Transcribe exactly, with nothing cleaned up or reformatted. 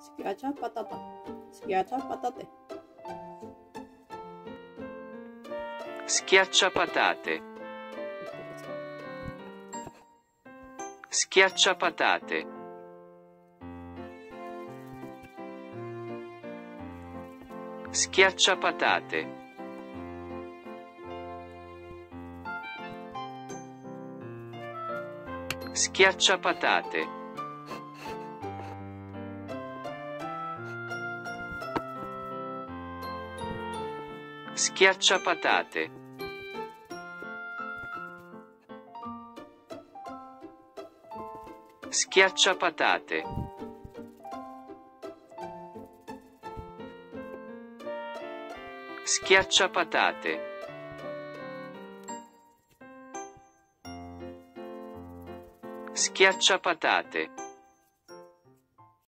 Schiaccia patata. Schiaccia patate. Schiaccia patate. Schiaccia patate. Schiaccia patate. Schiaccia patate. Schiaccia patate. Schiaccia patate. Schiaccia patate. Schiaccia patate.